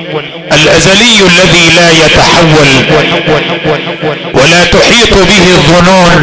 الأزلي الذي لا يتحول ولا تحيط به الظنون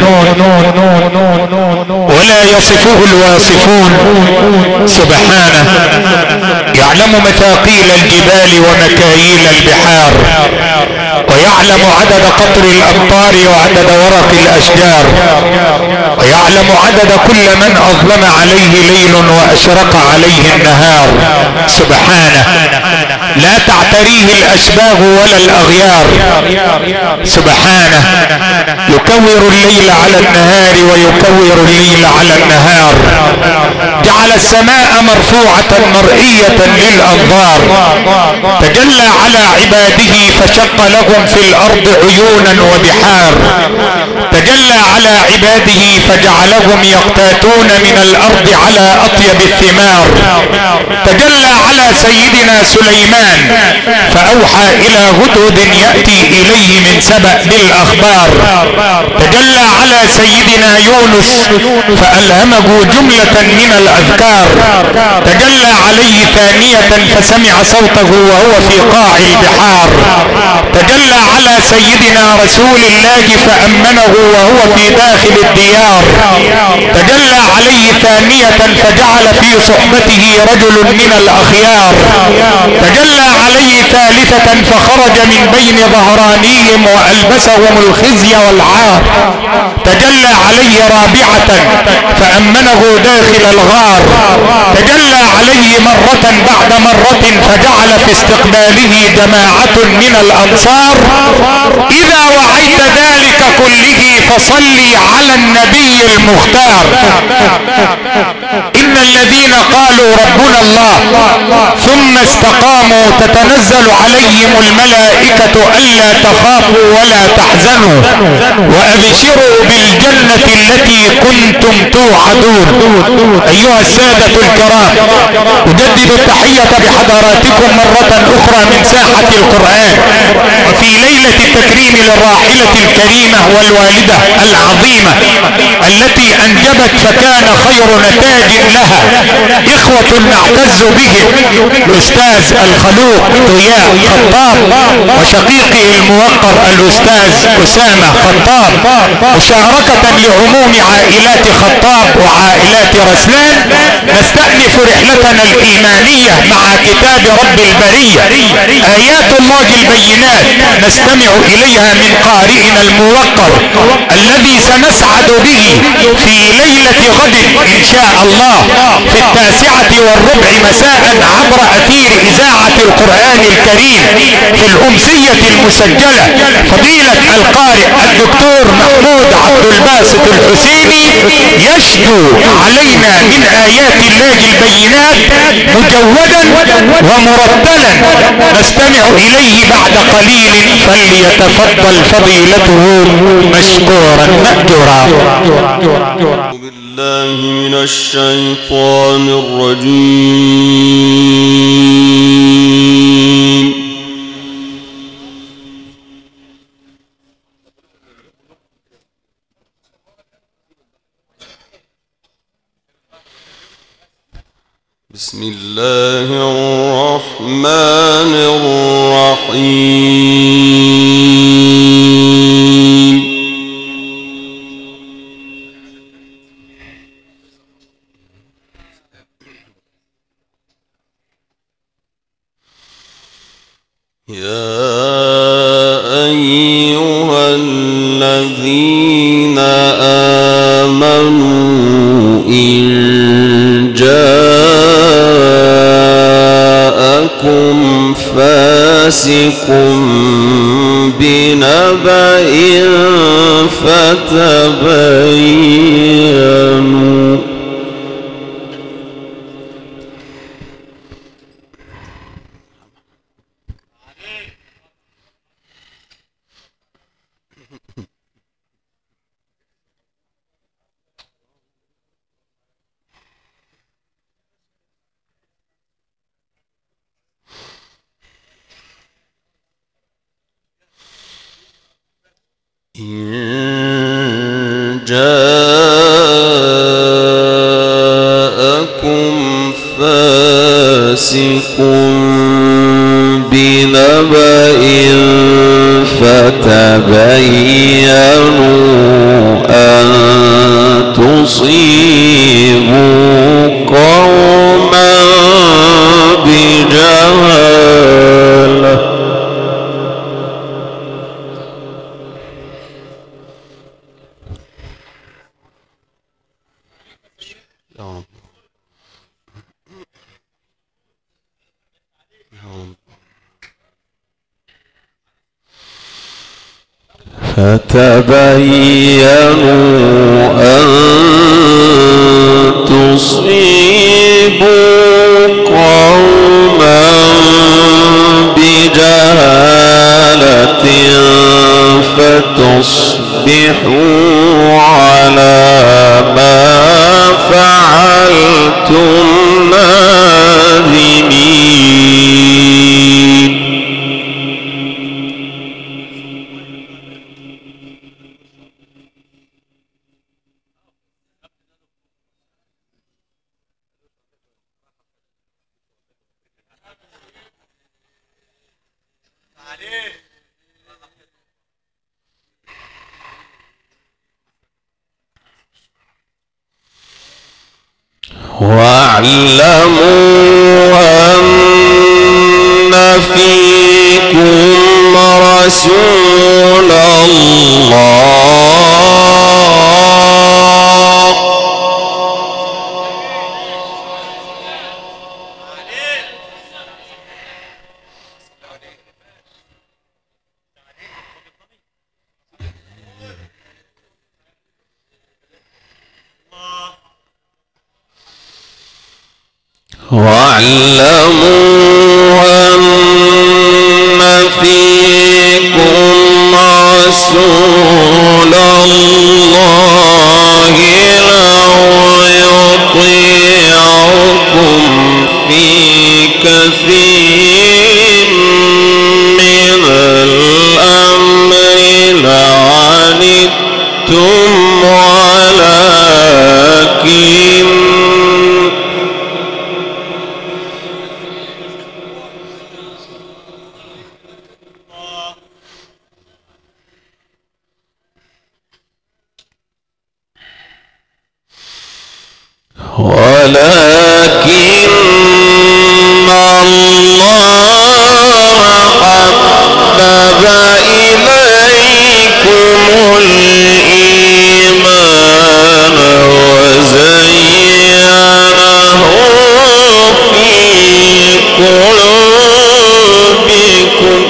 ولا يصفه الواصفون سبحانه. يعلم مثاقيل الجبال ومكاييل البحار، ويعلم عدد قطر الأمطار وعدد ورق الأشجار، ويعلم عدد كل من أظلم عليه ليل وأشرق عليه النهار سبحانه. لا تعتريه الأشباه ولا الأغيار سبحانه. يكور الليل على النهار ويكور الليل على النهار. جعل السماء مرفوعة مرئية للأنظار. تجلى على عباده فشق لهم في الأرض عيونا وبحار. تجلى على عباده فجعلهم يقتاتون من الأرض على أطيب الثمار. تجلى على سيدنا سليمان فأوحى إلى هدهد يأتي إليه من سبأ بالأخبار. تجلى على سيدنا يونس فألهمه جملة من الأذكار. تجلى عليه ثانية فسمع صوته وهو في قاع البحار. تجلى على سيدنا رسول الله فأمنه وهو في داخل الديار. تجلى عليه ثانية فجعل في صحبته رجل من الأخيار. تجلى عليه ثالثة فخرج من بين ظهرانيهم وألبسهم الخزي والعار. تجلى عليه رابعة فأمنه داخل الغار. تجلى عليه مرة بعد مرة فجعل في استقباله جماعة من الأنصار. إذا وعيت ذلك كله فصلي على النبي المختار. إن الذين قالوا ربنا الله ثم استقاموا تتنزل عليهم الملائكة ألا تخافوا ولا تحزنوا وأبشروا بالجنة التي كنتم توعدون. أيها السادة الكرام، أجدد التحية بحضراتكم مرة أخرى من ساحة القرآن، وفي ليلة التكريم للراحلة الكريمة والوالدة العظيمة التي أنجبت فكان خير نتاج لها إخوة نعتز بهم، الأستاذ الخلوق ضياء خطاب وشقيقه الموقر الأستاذ أسامة خطاب، مشاركة لعموم عائلات خطاب وعائلات رسلان. نستأنف رحلتنا الإيمانية مع كتاب رب البرية، آيات الله البينات، نستمع إليها من قارئنا الموقر الذي سنسعد به في ليلة غد إن شاء الله في 9:15 مساء عبر أثير إذاعة القرآن الكريم في الأمسية المسجلة. فضيلة القارئ الدكتور محمود عبد الباسط الحسيني يشدو علينا من آيات الله البينات مجودا ومرتلا، نستمع إليه بعد قليل، فليتفضل فضيلته مشكورا مأجورا. بالله من الشيطان الرجيم. بسم الله الرحمن الرحيم. يا أيها الذين آمنوا إن جاءكم فاسق بنبأ فتبينوا إن جاءكم فاسق بنبأ فتبينوا أن تصيبوا قوما بجهالة فتبينوا أن تصيبوا قوما بجهالة فتصبحوا على ما فعلتم نادمين. واعلموا أن فيكم رسول الله واعلموا أن فيكم رسول الله لو يطيعكم في كثير من الأمر لعنتم ولكن الله حبب إليكم الإيمان وزينه في قلوبكم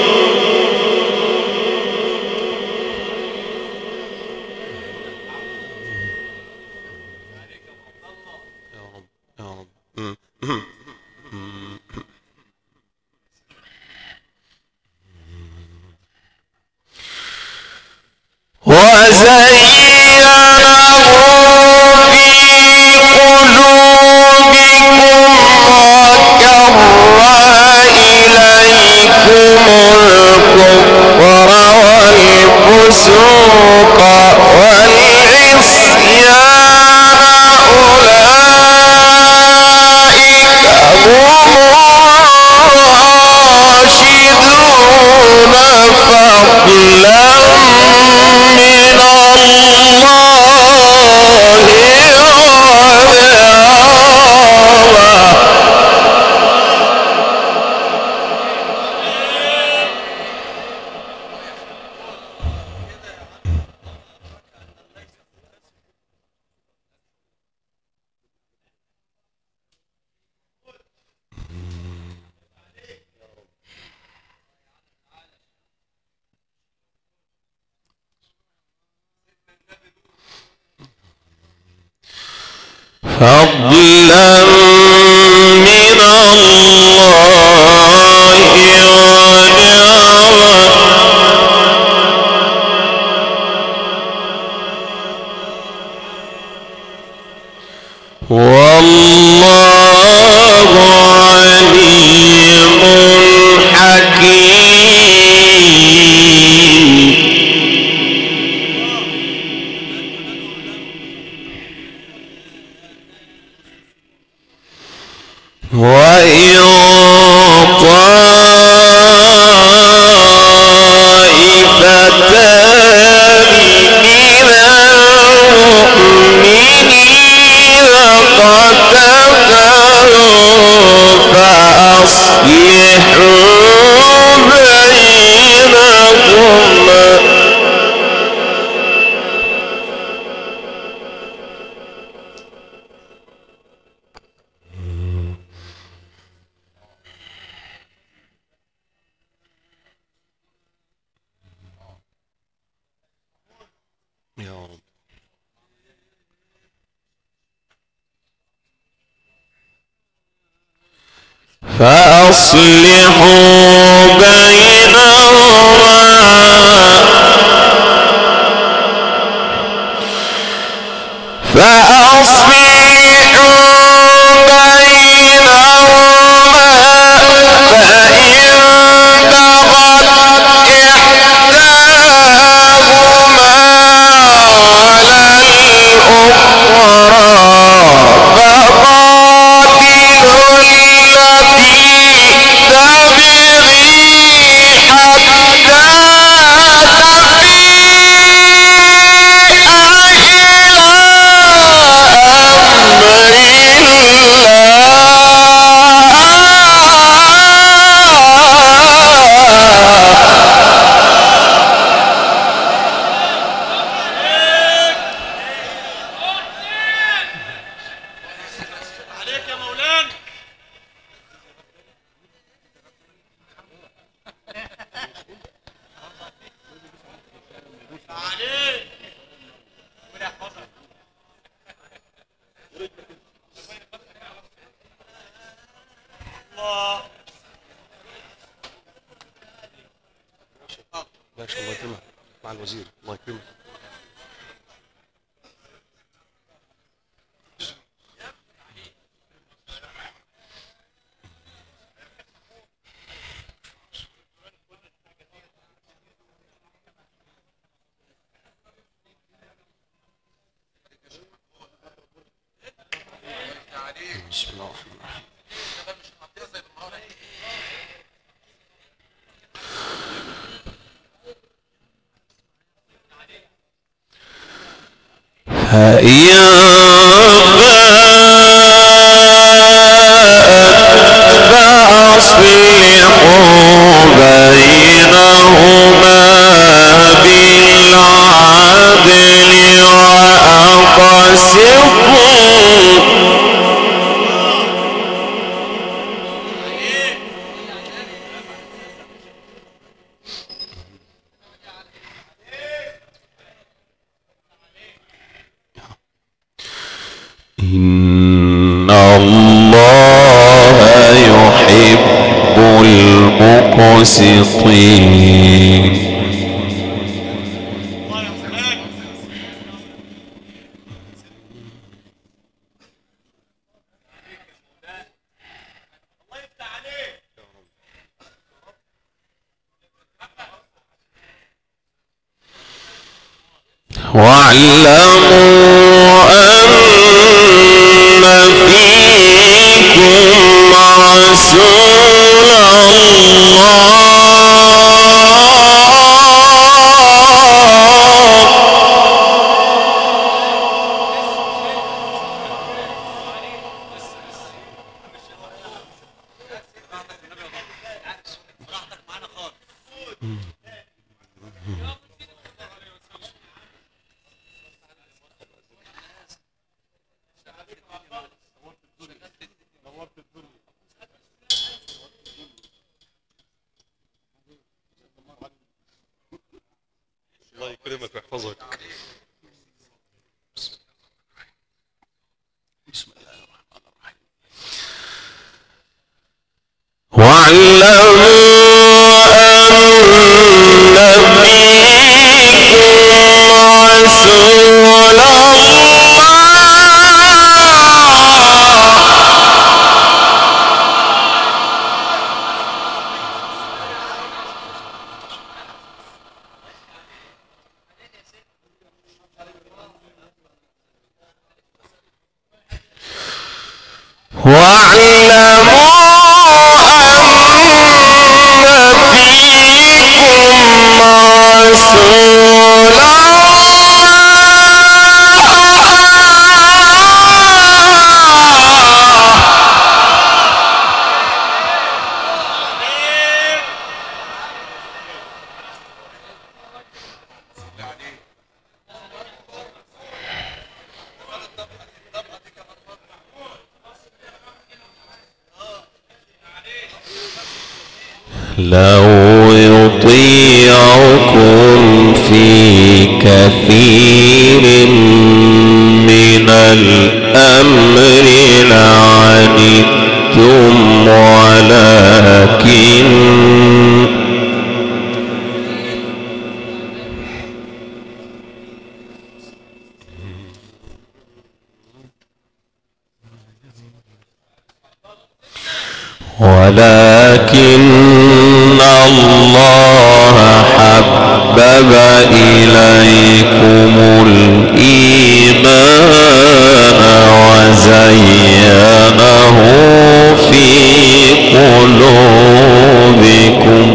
فضلا من الله ونعمة والله عليم حكيم. فأصلحوا بينهما باشا الله يكرمك مع الوزير الله يكرمك. بسم الله الرحمن الرحيم. فإن فأصلحوا بينهما بالعدل وأقسطوا إن الله يحب المقسطين. واعلموا أن فيكم رسول الله الله يكرمك ويحفظك. بسم الله الرحمن الرحيم. واعلموا أن فيكم رسول لو يطيعكم في كثير من الأمر لعنتم ولكن الله حبب إليكم الإيمان وزينه في قلوبكم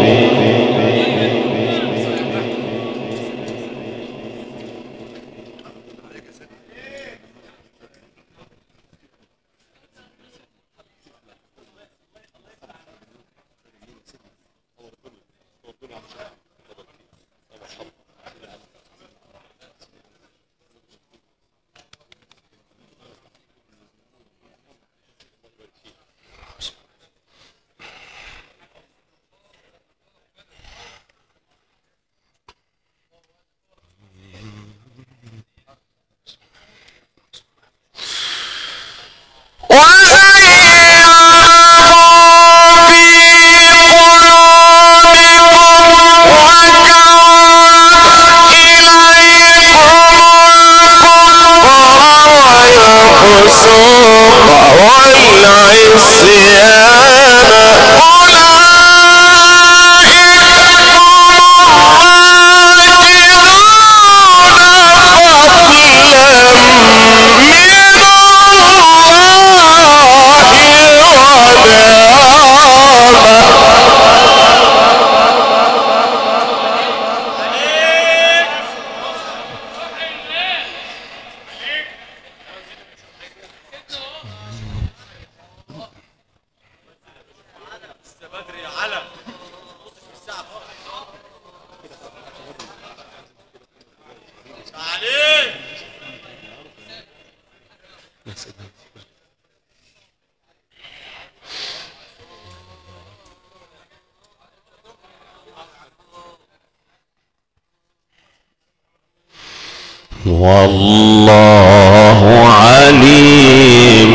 والله عليم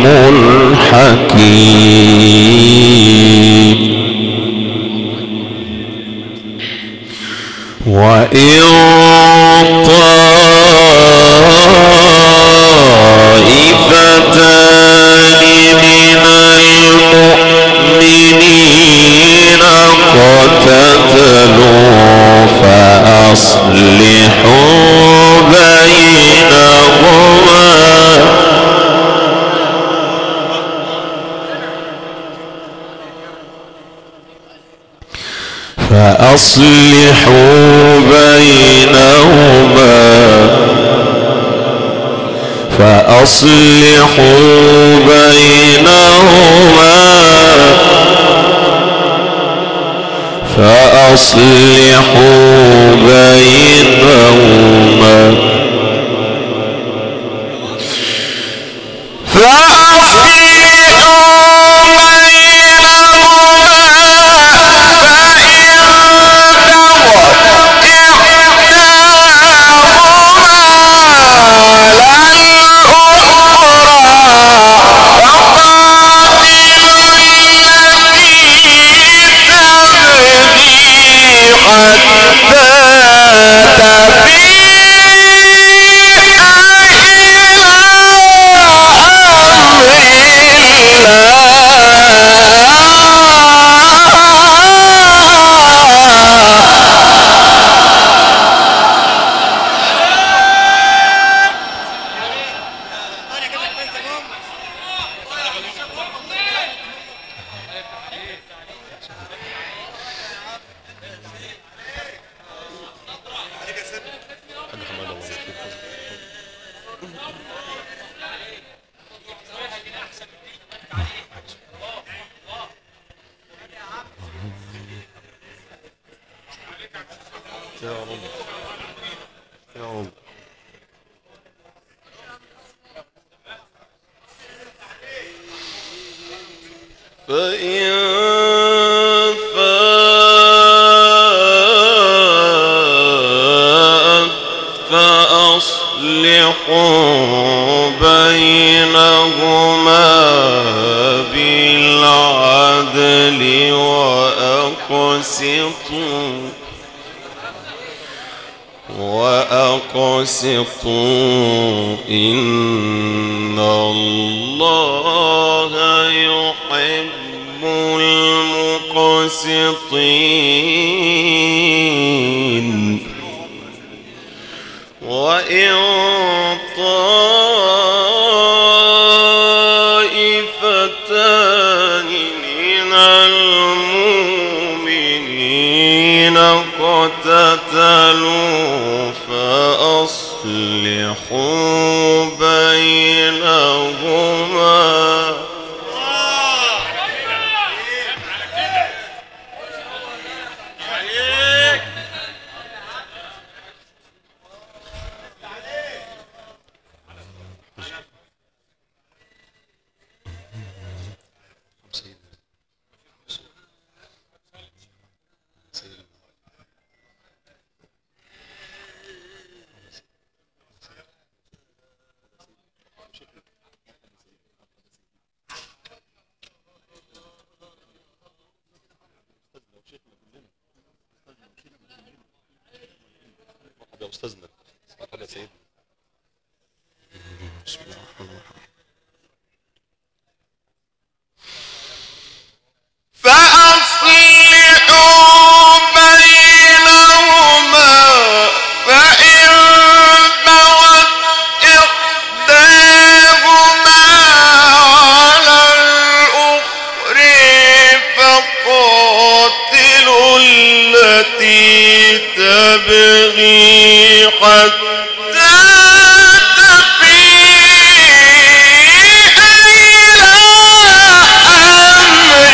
حكيم. وإن طائفتان من المؤمنين اقتتلوا فأصلحوا بينهما فأصلحوا بينهما فأصلحوا بينهما بالعدل وأقسطوا إن الله يحب المقسطين وإن طائفتان من المؤمنين اقتتلوا فأصلحوا بينهما يا أستاذنا. مرحبا سيدنا. بسم الله الرحمن الرحيم. فأصلحوا بينهما فإن بغت إحداهما على الأخرى فقاتلوا التي تبغي حتى تفيء إلى أمر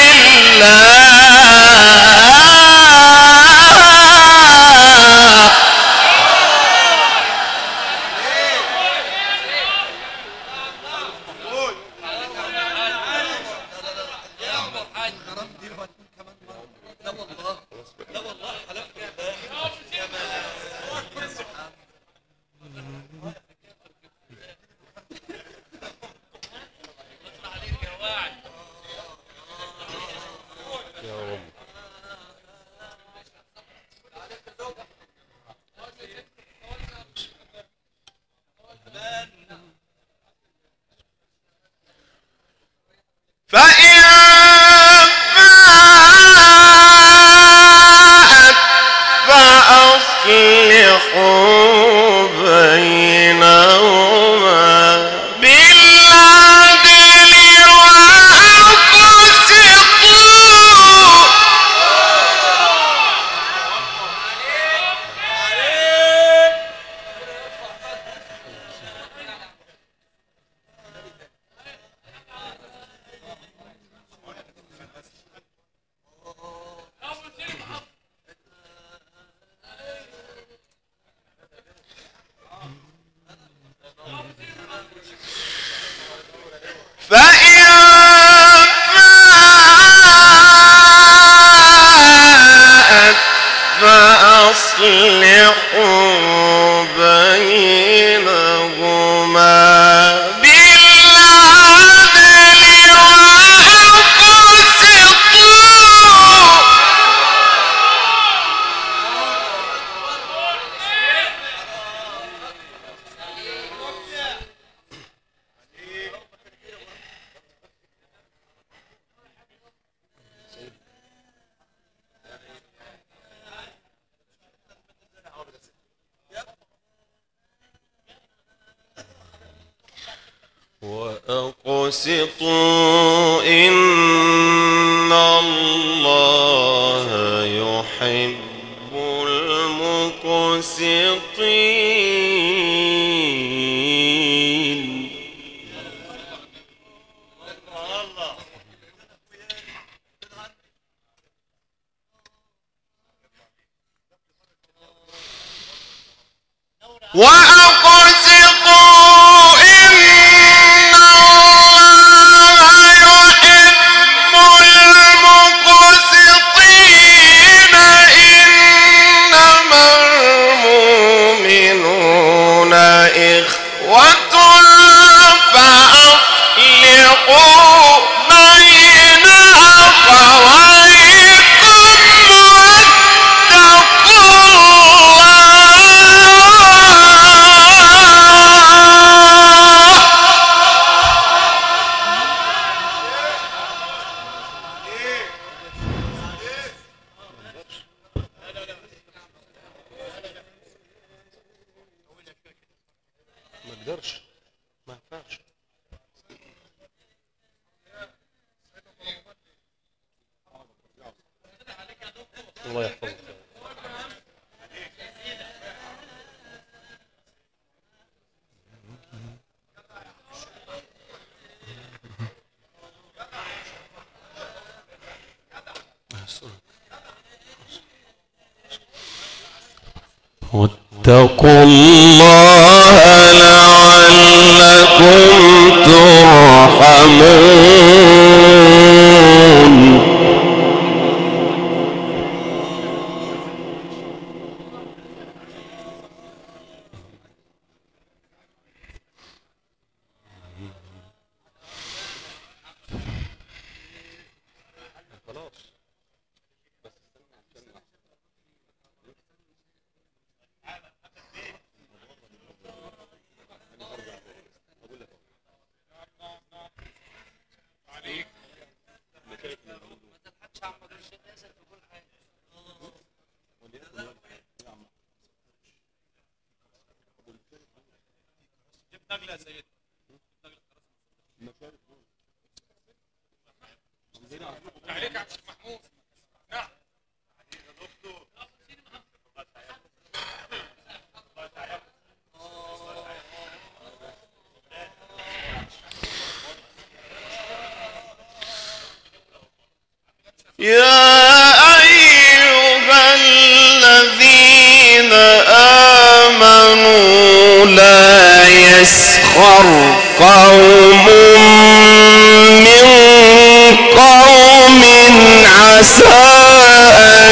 فإن فاءت فأصلحوا بينهما بالعدل وأقسطوا فإن فاءت فأصلحوا بينهما بالعدل وأقسطوا وأقسطوا إن الله يحب المقسطين وأقسطوا إن الله يحب المقسطين إنما المؤمنون إخوة فأصلحوا بين أخويكم اقدرش، ما ينفعش. الله يحفظك. واتقوا الله لعلكم ترحمون. يا أيها الذين آمنوا لا يسخر قوم من قوم عسى أن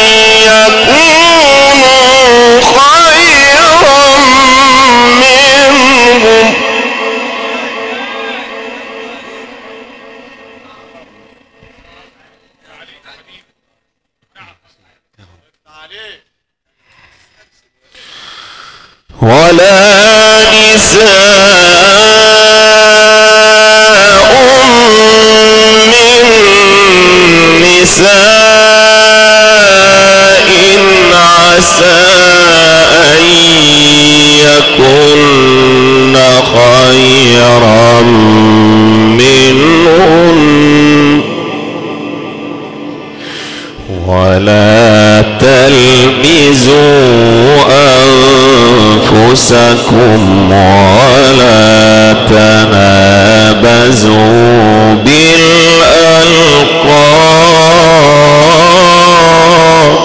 يكونوا خيرا منهم. ولا نساء من نساء عسى أن يكن خيرا منهن. ولا تلمزوا أنفسكم ولا تنابزوا بالألقاب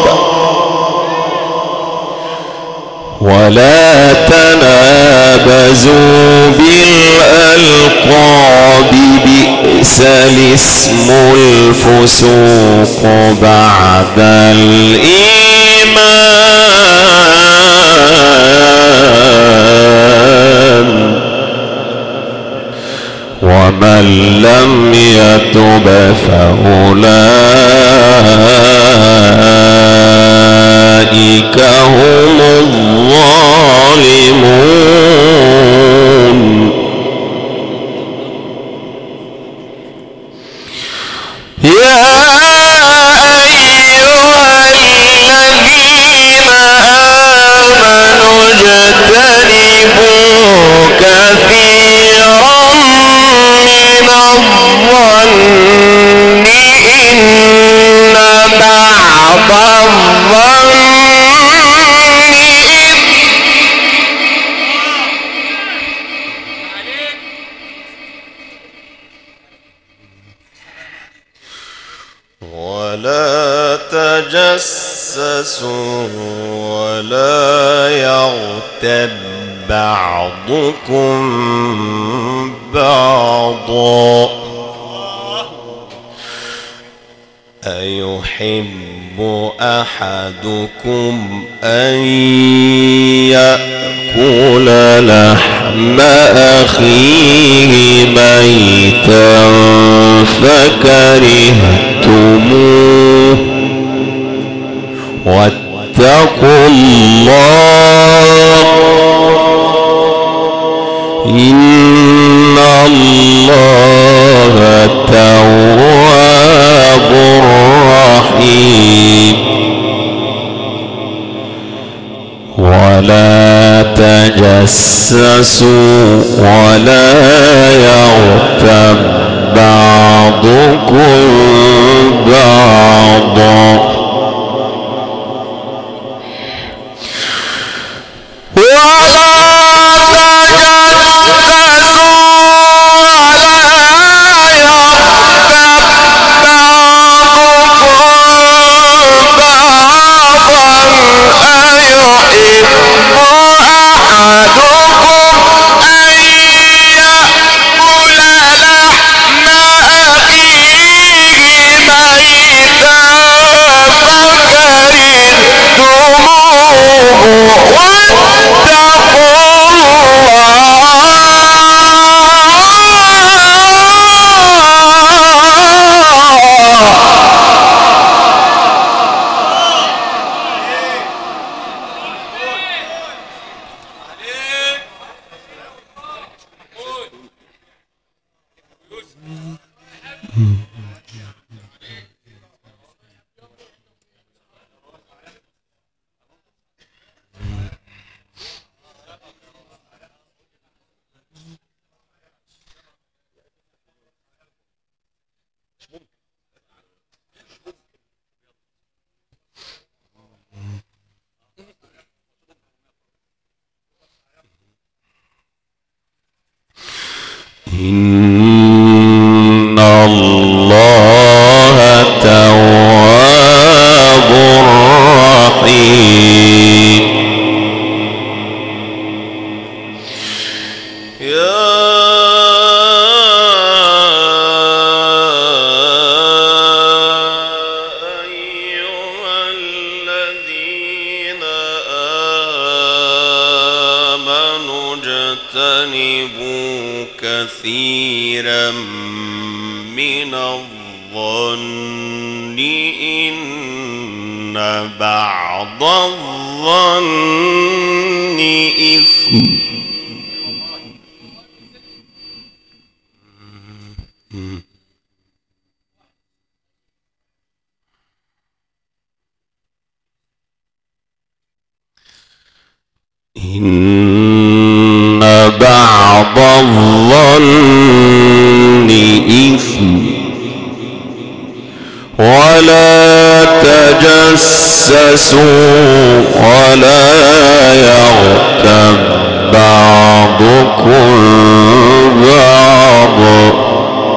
بئس الاسم الفسوق بعد الإيمان. ومن لم يتب فأولئك هم الظالمون. يا أيها الذين آمنوا اجتنبوا كثيرا من الظن إن بعض الظن ولا تجسسوا ولا يغتب بعضكم بعضا أيحب أحدكم أن يأكل لحم أخيه ميتا فكرهتموه واتقوا الله إن الله تواب رحيم. ولا تجسسوا ولا يغتب بعضكم بعضا إن الله تواب رحيم. يا أيها الذين آمنوا اجتنبوا كثيرا من الظن إن بعض الظن إثم. إن بعض الظن إثم ولا تجسسوا ولا يغتب بعضكم بعضا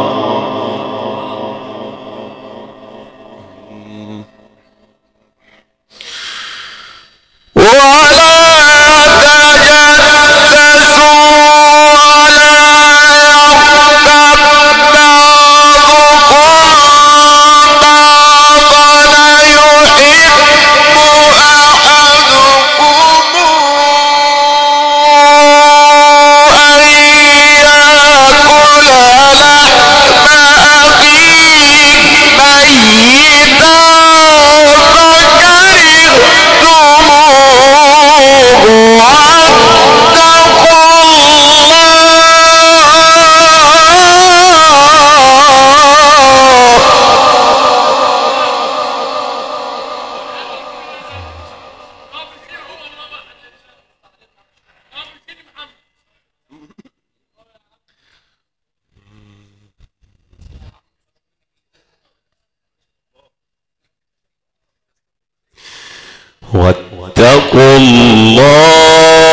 واتقوا الله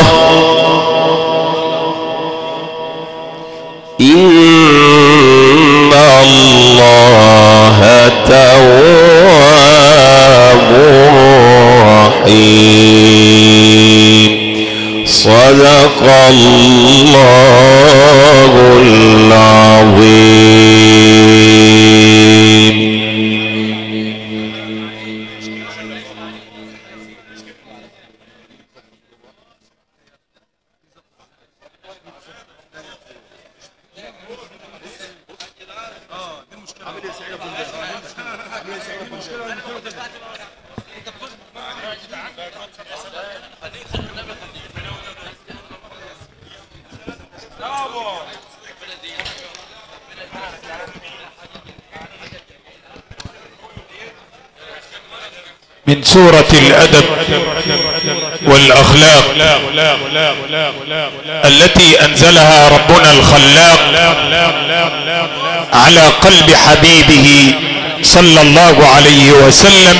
إن الله تواب رحيم. صدق الله العظيم. من سورة الأدب والأخلاق التي أنزلها ربنا الخلاق على قلب حبيبه صلى الله عليه وسلم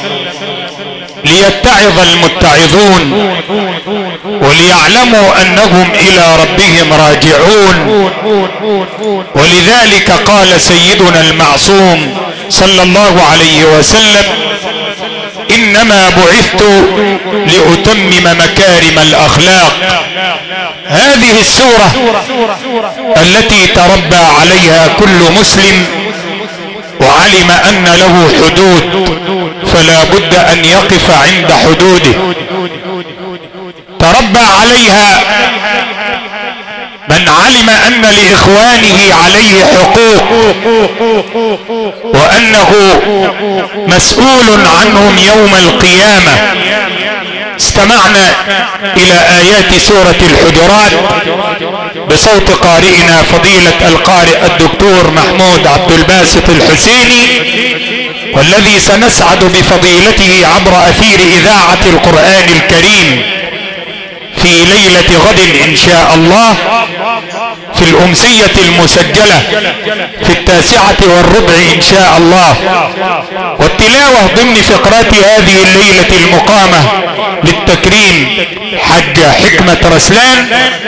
ليتعظ المتعظون وليعلموا أنهم إلى ربهم راجعون. ولذلك قال سيدنا المعصوم صلى الله عليه وسلم: إنما بعثت لأتمم مكارم الأخلاق. هذه السورة التي تربى عليها كل مسلم وعلم أن له حدود فلا بد أن يقف عند حدوده. تربى عليها من علم أن لإخوانه عليه حقوق وأنه مسؤول عنهم يوم القيامة. استمعنا إلى آيات سورة الحجرات بصوت قارئنا فضيلة القارئ الدكتور محمود عبد الباسط الحسيني، والذي سنسعد بفضيلته عبر أثير إذاعة القرآن الكريم في ليلة غد إن شاء الله في الأمسية المسجلة في 9:15 إن شاء الله، والتلاوة ضمن فقرات هذه الليلة المقامة للتكريم حج حكمة رسلان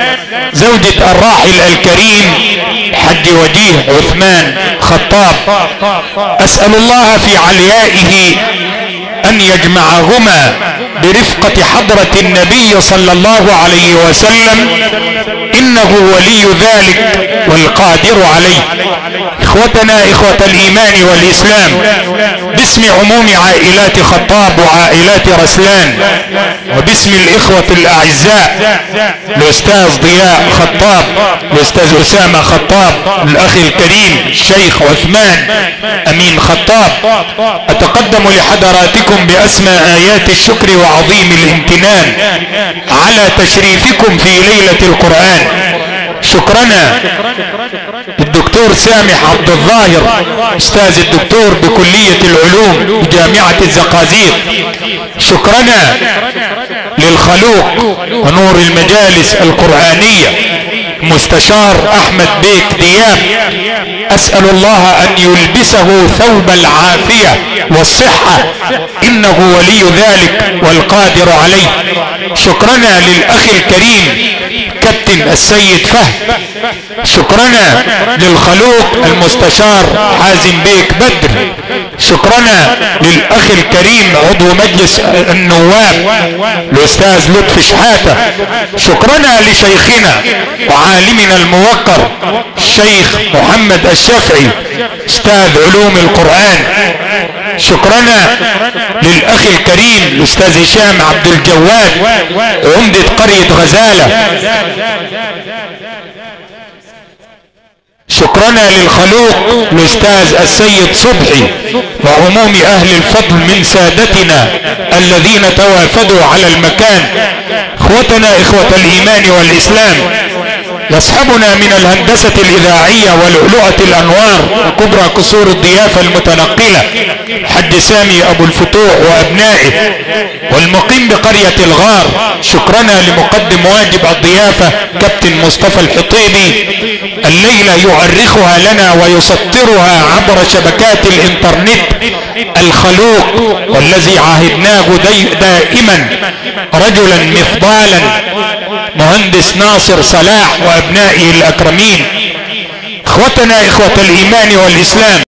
زوجة الراحل الكريم حج وجيه عثمان خطاب. أسأل الله في عليائه أن يجمعهما برفقة حضرة النبي صلى الله عليه وسلم، إنه ولي ذلك والقادر عليه. إخوتنا إخوة الإيمان والإسلام، باسم عموم عائلات خطاب وعائلات رسلان وباسم الإخوة الأعزاء الأستاذ ضياء خطاب، الأستاذ أسامة خطاب، الأخ الكريم الشيخ عثمان أمين خطاب، أتقدم لحضراتكم بأسمى آيات الشكر وعظيم الامتنان على تشريفكم في ليلة القرآن. شكرنا للدكتور سامح عبد الظاهر أستاذ الدكتور بكلية العلوم بجامعة الزقازيق. شكرنا للخلوق ونور المجالس القرآنية مستشار أحمد بيك دياب، أسأل الله أن يلبسه ثوب العافية والصحة، إنه ولي ذلك والقادر عليه. شكرنا للأخ الكريم كابتن السيد فهد. شكرنا للخلوق المستشار حازم بيك بدر. شكرنا للأخ الكريم عضو مجلس النواب الأستاذ لطفي شحاتة. شكرنا لشيخنا وعالمنا الموقر الشيخ محمد الشافعي أستاذ علوم القرآن. شكرنا للأخ الكريم الأستاذ هشام عبد الجواد عمدة قرية غزالة. شكرنا للخلوق الأستاذ السيد صبحي وعموم أهل الفضل من سادتنا الذين توافدوا على المكان. اخوتنا اخوة الإيمان والإسلام، يصحبنا من الهندسة الإذاعية ولؤلؤة الأنوار وكبرى قصور الضيافة المتنقلة حج سامي أبو الفتوح وأبنائه والمقيم بقرية الغار. شكرنا لمقدم واجب الضيافة كابتن مصطفى الحطيبي، الليلة يؤرخها لنا ويسطرها عبر شبكات الانترنت الخلوق والذي عاهدناه دائما رجلا مفضالا مهندس ناصر صلاح وابنائه الاكرمين. اخوتنا اخوة الايمان والاسلام،